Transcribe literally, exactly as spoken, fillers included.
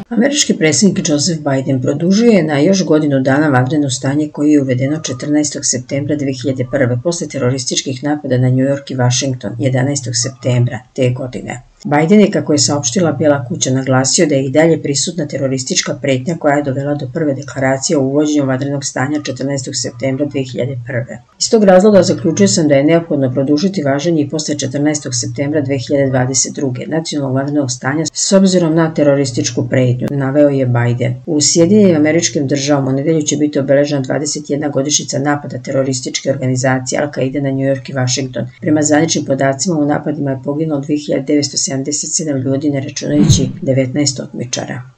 Američki predsjednik Joseph Biden produžio je na još godinu dana vanredno stanje koje je uvedeno četrnaestog septembra dve hiljade prve. posle terorističkih napada na New York i Washington jedanaestog septembra te godine. Biden je, kako je saopštila Bijela kuća, naglasio da je i dalje prisutna teroristička pretnja koja je dovela do prve deklaracije o uvođenju vanrednog stanja četrnaestog septembra dve hiljade prve. Iz tog razloga zaključio sam da je neophodno produžiti važenje i posle četrnaestog septembra dve hiljade dvadeset druge. nacionalnog vanrednog stanja s obzirom na terorističku pretnju, naveo je Biden. U Sjedinjenim Američkim Državama u nedelju će biti obeležena dvadeset jedna godišnjica napada terorističke organizacije Al-Kaide na New York i Washington. Prema zvaničnim podacima, u napadima je poginulo dve hiljade devetsto sedamdeset sedam ljudi, ne računajući devetnaest otmičara.